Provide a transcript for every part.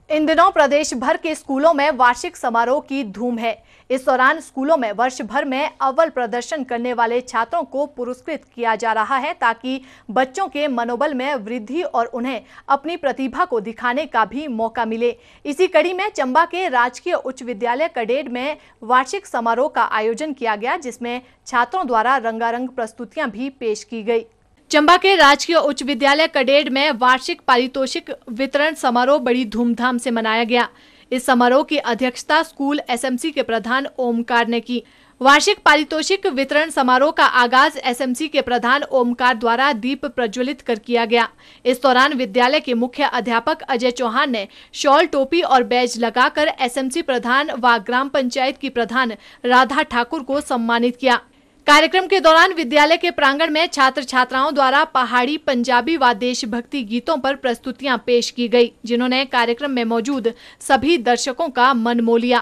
इन दिनों प्रदेश भर के स्कूलों में वार्षिक समारोह की धूम है। इस दौरान स्कूलों में वर्ष भर में अव्वल प्रदर्शन करने वाले छात्रों को पुरस्कृत किया जा रहा है, ताकि बच्चों के मनोबल में वृद्धि और उन्हें अपनी प्रतिभा को दिखाने का भी मौका मिले। इसी कड़ी में चंबा के राजकीय उच्च विद्यालय कडेड में वार्षिक समारोह का आयोजन किया गया, जिसमें छात्रों द्वारा रंगारंग प्रस्तुतियां भी पेश की गई। चंबा के राजकीय उच्च विद्यालय कडेड में वार्षिक पारितोषिक वितरण समारोह बड़ी धूमधाम से मनाया गया। इस समारोह की अध्यक्षता स्कूल एसएमसी के प्रधान ओमकार ने की। वार्षिक पारितोषिक वितरण समारोह का आगाज एसएमसी के प्रधान ओमकार द्वारा दीप प्रज्वलित कर किया गया। इस दौरान विद्यालय के मुख्य अध्यापक अजय चौहान ने शॉल, टोपी और बैज लगाकर एसएमसी प्रधान व ग्राम पंचायत की प्रधान राधा ठाकुर को सम्मानित किया। कार्यक्रम के दौरान विद्यालय के प्रांगण में छात्र छात्राओं द्वारा पहाड़ी, पंजाबी व देशभक्ति गीतों पर प्रस्तुतियां पेश की गई, जिन्होंने कार्यक्रम में मौजूद सभी दर्शकों का मन मोह लिया।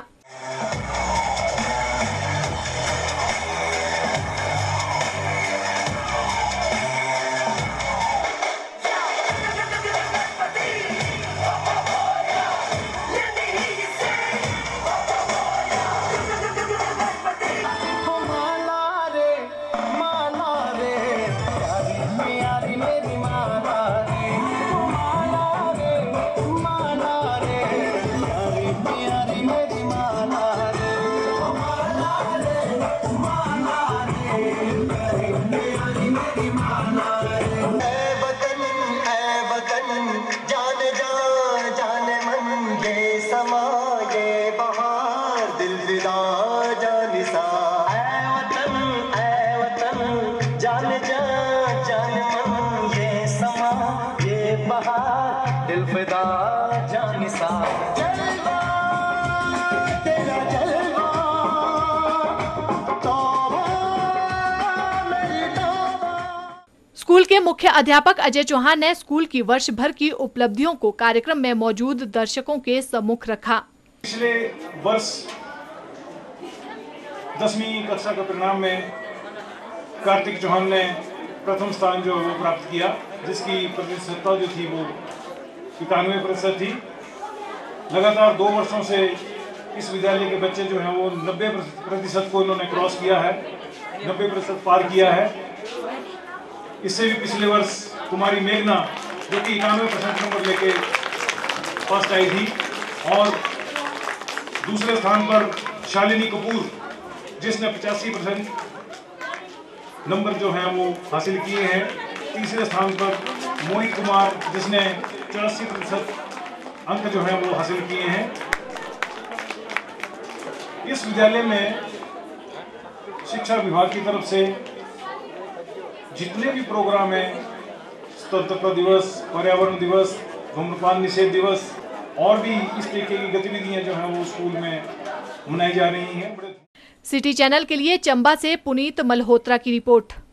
स्कूल के मुख्य अध्यापक अजय चौहान ने स्कूल की वर्ष भर की उपलब्धियों को कार्यक्रम में मौजूद दर्शकों के सम्मुख रखा। पिछले वर्ष 10वीं कक्षा के परिणाम में कार्तिक चौहान ने प्रथम स्थान जो वो प्राप्त किया, जिसकी प्रतिशतता जो थी वो 91% थी। लगातार 2 वर्षों से इस विद्यालय के बच्चे जो हैं वो 90% को इन्होंने क्रॉस किया है, 90% पार किया है। इससे भी पिछले वर्ष कुमारी मेघना जो कि 91% नंबर लेके फर्स्ट आई थी, और दूसरे स्थान पर शालिनी कपूर जिसने 85% नंबर जो हैं वो हासिल किए हैं। तीसरे स्थान पर मोहित कुमार जिसने 84% अंक जो हैं वो हासिल किए हैं। इस विद्यालय में शिक्षा विभाग की तरफ से जितने भी प्रोग्राम हैं, स्वतंत्रता दिवस, पर्यावरण दिवस, धूम्रपान निषेध दिवस और भी इस तरीके की गतिविधियां जो हैं वो स्कूल में मनाई जा रही हैं। सिटी चैनल के लिए चंबा से पुनीत, मल्होत्रा की रिपोर्ट।